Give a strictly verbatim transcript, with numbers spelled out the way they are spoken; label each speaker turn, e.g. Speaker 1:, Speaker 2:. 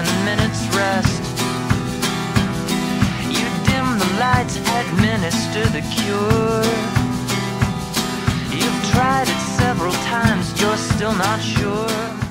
Speaker 1: seven minutes rest. You dim the lights, administer the cure. You've tried it several times, you're still not sure.